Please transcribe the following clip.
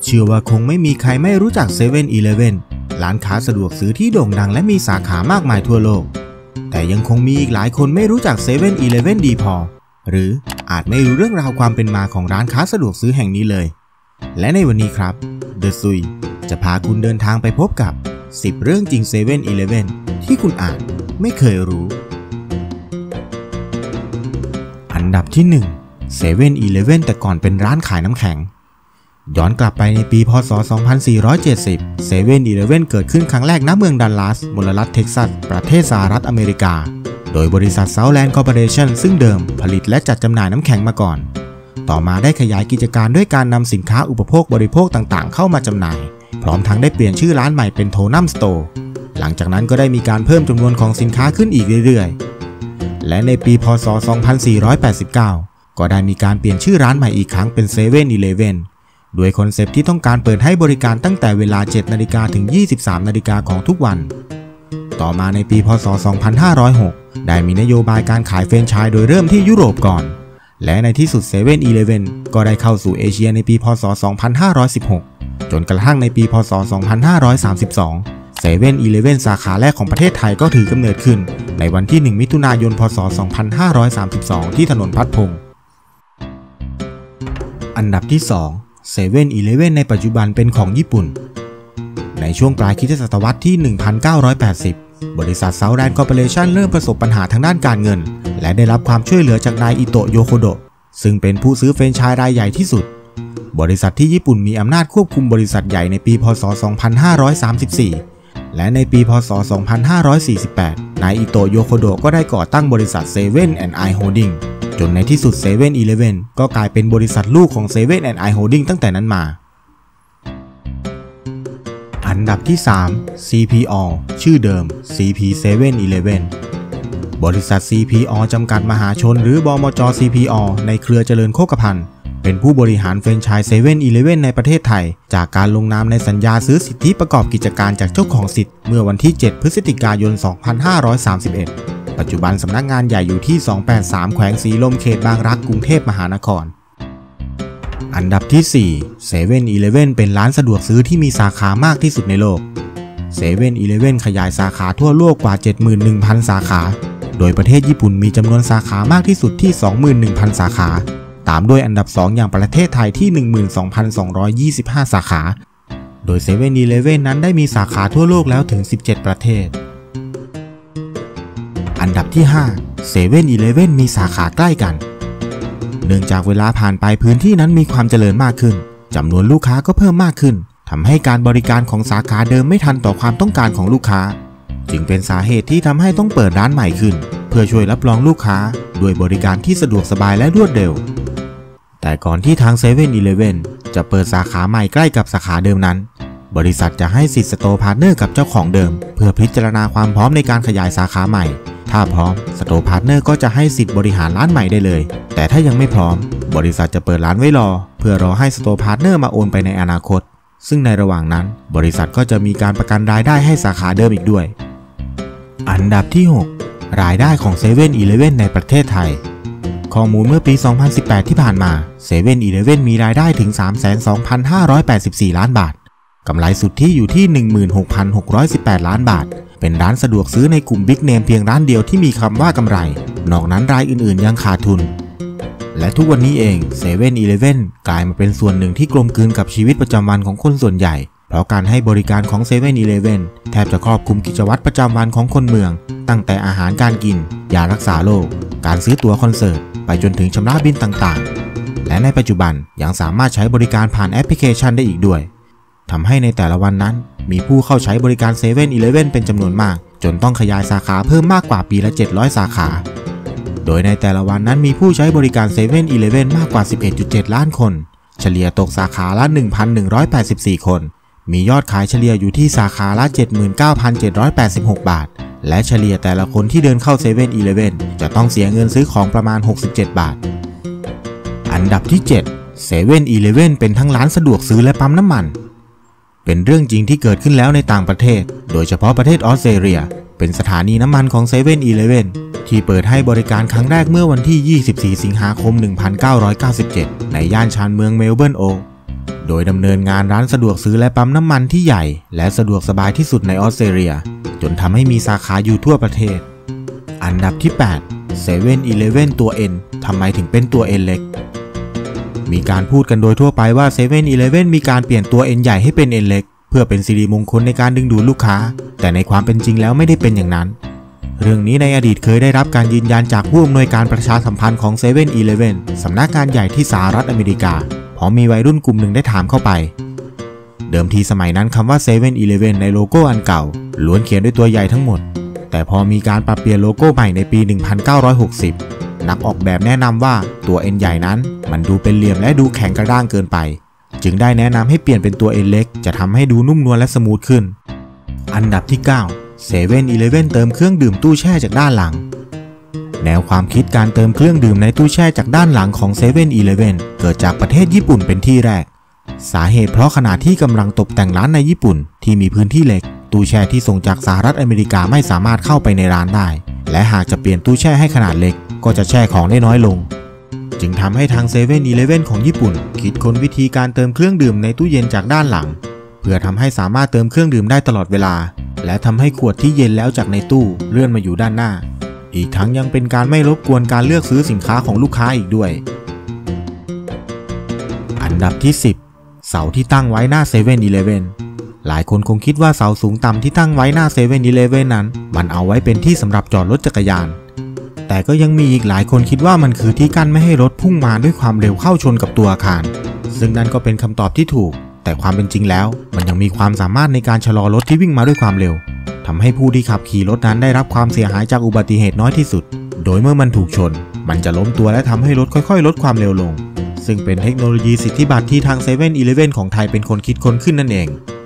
เชื่อว่าคงไม่มีใครไม่รู้จักเซเว่นอีเลฟเว่นร้านค้าสะดวกซื้อที่โด่งดังและมีสาขามากมายทั่วโลกแต่ยังคงมีอีกหลายคนไม่รู้จักเซเว่นอีเลฟเว่นดีพอหรืออาจไม่รู้เรื่องราวความเป็นมาของร้านค้าสะดวกซื้อแห่งนี้เลยและในวันนี้ครับเดอะซุยจะพาคุณเดินทางไปพบกับ10เรื่องจริงเซเว่นอีเลฟเว่นที่คุณอาจไม่เคยรู้อันดับที่1เซเว่นอีเลฟเว่นแต่ก่อนเป็นร้านขายน้ำแข็งย้อนกลับไปในปีพ.ศ. 2470เซเว่นอีเลฟเว่นเกิดขึ้นครั้งแรกณเมืองดัลลัสมลรัฐเท็กซัสประเทศสหรัฐอเมริกาโดยบริษัท Southland Corporation ซึ่งเดิมผลิตและจัดจำหน่ายน้ำแข็งมาก่อนต่อมาได้ขยายกิจการด้วยการนำสินค้าอุปโภคบริโภคต่างๆเข้ามาจำหน่ายพร้อมทั้งได้เปลี่ยนชื่อร้านใหม่เป็นโทนัมสโตร์หลังจากนั้นก็ได้มีการเพิ่มจำนวนของสินค้าขึ้นอีกเรื่อยๆและในปีพ.ศ. 2489ก็ได้มีการเปลี่ยนชื่อร้านใหม่อีกครั้งเป็นเซเว่นอีเลฟเว่นด้วยคอนเซปต์ที่ต้องการเปิดให้บริการตั้งแต่เวลา 7 นาฬิกาถึง 23 นาฬิกาของทุกวันต่อมาในปีพ.ศ. 2506ได้มีนโยบายการขายแฟรนไชส์โดยเริ่มที่ยุโรปก่อนและในที่สุดเซเว่นอีเลฟเว่นก็ได้เข้าสู่เอเชียในปีพ.ศ. 2516จนกระทั่งในปีพ.ศ. 2532เซเว่นอีเลฟเว่นสาขาแรกของประเทศไทยก็ถือกำเนิดขึ้นในวันที่ 1 มิถุนายน พ.ศ. 2532ที่ถนนพัดพงษ์อันดับที่2เซเว่นอีเลฟเว่นในปัจจุบันเป็นของญี่ปุ่นในช่วงปลายคริสตศตวรรษที่ 1980 บริษัท Southland Corporation เริ่มประสบปัญหาทางด้านการเงินและได้รับความช่วยเหลือจากนายอิโตะโยโคโดะซึ่งเป็นผู้ซื้อแฟรนไชส์รายใหญ่ที่สุดบริษัทที่ญี่ปุ่นมีอำนาจควบคุมบริษัทใหญ่ในปีพ.ศ. 2534และในปีพ.ศ. 2548นายอิโตะโยโคโดะก็ได้ก่อตั้งบริษัท 7&i Holding จนในที่สุด 7-Eleven ก็กลายเป็นบริษัทลูกของ 7&i Holding ตั้งแต่นั้นมาอันดับที่3 CPO ชื่อเดิม CP 7-Eleven บริษัท CPO จำกัดมหาชนหรือบมจ. CPO ในเครือเจริญโภคภัณฑ์เป็นผู้บริหารแฟรนไชส์ 7-Eleven ในประเทศไทยจากการลงนามในสัญญาซื้อสิทธิประกอบกิจการจากเจ้าของสิทธิ์เมื่อวันที่ 7 พฤศจิกายน 2531ปัจจุบันสำนักงานใหญ่อยู่ที่ 283 แขวงสีลมเขตบางรักกรุงเทพมหานครอันดับที่4 7-Eleven เป็นร้านสะดวกซื้อที่มีสาขามากที่สุดในโลก 7-Eleven ขยายสาขาทั่วโลกกว่า 71,000 สาขาโดยประเทศญี่ปุ่นมีจำนวนสาขามากที่สุดที่ 21,000 สาขาตามด้วยอันดับ2อย่างประเทศไทยที่ 12,225 สาขาโดย 7-Eleven นั้นได้มีสาขาทั่วโลกแล้วถึง 17 ประเทศอันดับที่5 7-Eleven มีสาขาใกล้กันเนื่องจากเวลาผ่านไปพื้นที่นั้นมีความเจริญมากขึ้นจำนวนลูกค้าก็เพิ่มมากขึ้นทำให้การบริการของสาขาเดิมไม่ทันต่อความต้องการของลูกค้าจึงเป็นสาเหตุที่ทำให้ต้องเปิดร้านใหม่ขึ้นเพื่อช่วยรับรองลูกค้าด้วยบริการที่สะดวกสบายและรวดเร็วแต่ก่อนที่ทาง 7-Eleven จะเปิดสาขาใหม่ใกล้กับสาขาเดิมนั้นบริษัทจะให้สิทธิ์สโตร์พาร์ทเนอร์กับเจ้าของเดิมเพื่อพิจารณาความพร้อมในการขยายสาขาใหม่ถ้าพร้อมสโตร์พาร์ทเนอร์ก็จะให้สิทธิ์บริหารร้านใหม่ได้เลยแต่ถ้ายังไม่พร้อมบริษัทจะเปิดร้านไว้รอเพื่อรอให้สโตร์พาร์ทเนอร์มาโอนไปในอนาคตซึ่งในระหว่างนั้นบริษัทก็จะมีการประกันรายได้ให้สาขาเดิมอีกด้วยอันดับที่6รายได้ของ 7-Eleven ในประเทศไทยข้อมูลเมื่อปี 2018 ที่ผ่านมา 7-Eleven มีรายได้ถึง 32,584 ล้านบาทกำไรสุทธิอยู่ที่ 16,618 ล้านบาทเป็นร้านสะดวกซื้อในกลุ่มบิ๊กเนมเพียงร้านเดียวที่มีคำว่ากำไรนอกนั้นรายอื่นๆยังขาดทุนและทุกวันนี้เอง 7-Eleven กลายมาเป็นส่วนหนึ่งที่กลมกลืนกับชีวิตประจำวันของคนส่วนใหญ่เพราะการให้บริการของ 7-Eleven แทบจะครอบคลุมกิจวัตรประจำวันของคนเมืองตั้งแต่อาหารการกินยารักษาโรคการซื้อตั๋วคอนเสิร์ตไปจนถึงชำระบิลต่างๆและในปัจจุบันยังสามารถใช้บริการผ่านแอปพลิเคชันได้อีกด้วยทำให้ในแต่ละวันนั้นมีผู้เข้าใช้บริการ 7-Eleven เป็นจำนวนมากจนต้องขยายสาขาเพิ่มมากกว่าปีละ700 สาขาโดยในแต่ละวันนั้นมีผู้ใช้บริการ 7-Eleven มากกว่า 11.7 ล้านคนเฉลี่ยตกสาขาละ 1,184 คนมียอดขายเฉลี่ยอยู่ที่สาขาละ 79,786 บาทและเฉลี่ยแต่ละคนที่เดินเข้า 7-Eleven จะต้องเสียเงินซื้อของประมาณ67 บาทอันดับที่7 7-Eleven เป็นทั้งร้านสะดวกซื้อและปั๊มน้ำมันเป็นเรื่องจริงที่เกิดขึ้นแล้วในต่างประเทศโดยเฉพาะประเทศออสเตรเลียเป็นสถานีน้ำมันของ 7-Eleven ที่เปิดให้บริการครั้งแรกเมื่อวันที่ 24 สิงหาคม 1997 ในย่านชานเมืองเมลเบิร์นโอโดยดำเนินงานร้านสะดวกซื้อและปั๊มน้ำมันที่ใหญ่และสะดวกสบายที่สุดในออสเตรเลียจนทำให้มีสาขาอยู่ทั่วประเทศอันดับที่8 7-Eleven ตัว N ทำไมถึงเป็นตัว N เล็กมีการพูดกันโดยทั่วไปว่า 7-Eleven มีการเปลี่ยนตัว N ใหญ่ให้เป็น N เล็กเพื่อเป็นสิริมงคลในการดึงดูดลูกค้าแต่ในความเป็นจริงแล้วไม่ได้เป็นอย่างนั้นเรื่องนี้ในอดีตเคยได้รับการยืนยันจากผู้อำนวยการประชาสัมพันธ์ของ 7-Eleven สำนักงานใหญ่ที่สหรัฐอเมริกาเพราะมีวัยรุ่นกลุ่มหนึ่งได้ถามเข้าไปเดิมทีสมัยนั้นคำว่า 7-Eleven ในโลโก้อันเก่าล้วนเขียนด้วยตัวใหญ่ทั้งหมดแต่พอมีการปรับเปลี่ยนโลโก้ใหม่ในปี 1960 นักออกแบบแนะนำว่าตัว N ใหญ่นั้นมันดูเป็นเหลี่ยมและดูแข็งกระด้างเกินไปจึงได้แนะนำให้เปลี่ยนเป็นตัว N เล็กจะทำให้ดูนุ่มนวลและสมูทขึ้นอันดับที่9 7-Eleven เติมเครื่องดื่มตู้แช่จากด้านหลังแนวความคิดการเติมเครื่องดื่มในตู้แช่จากด้านหลังของ 7-Eleven เกิดจากประเทศญี่ปุ่นเป็นที่แรกสาเหตุเพราะขณะที่กำลังตกแต่งร้านในญี่ปุ่นที่มีพื้นที่เล็กตู้แช่ที่ส่งจากสหรัฐอเมริกาไม่สามารถเข้าไปในร้านได้และหากจะเปลี่ยนตู้แช่ให้ขนาดเล็กก็จะแช่ของได้น้อยลงจึงทำให้ทาง 7-Eleven ของญี่ปุ่นคิดค้นวิธีการเติมเครื่องดื่มในตู้เย็นจากด้านหลังเพื่อทำให้สามารถเติมเครื่องดื่มได้ตลอดเวลาและทำให้ขวดที่เย็นแล้วจากในตู้เลื่อนมาอยู่ด้านหน้าอีกทั้งยังเป็นการไม่รบกวนการเลือกซื้อสินค้าของลูกค้าอีกด้วยอันดับที่10เสาที่ตั้งไว้หน้า 7-Eleven หลายคนคงคิดว่าเสาสูงต่ำที่ตั้งไว้หน้า 7-Eleven นั้นมันเอาไว้เป็นที่สำหรับจอดรถจักรยานแต่ก็ยังมีอีกหลายคนคิดว่ามันคือที่กั้นไม่ให้รถพุ่งมาด้วยความเร็วเข้าชนกับตัวอาคารซึ่งนั่นก็เป็นคำตอบที่ถูกแต่ความเป็นจริงแล้วมันยังมีความสามารถในการชะลอรถที่วิ่งมาด้วยความเร็วทำให้ผู้ที่ขับขี่รถนั้นได้รับความเสียหายจากอุบัติเหตุน้อยที่สุดโดยเมื่อมันถูกชนมันจะล้มตัวและทำให้รถค่อยๆลดความเร็วลงซึ่งเป็นเทคโนโลยีสิทธิบัตรที่ทาง 7-Eleven ของไทยเป็นคนคิดค้นขึ้นนั่นเอง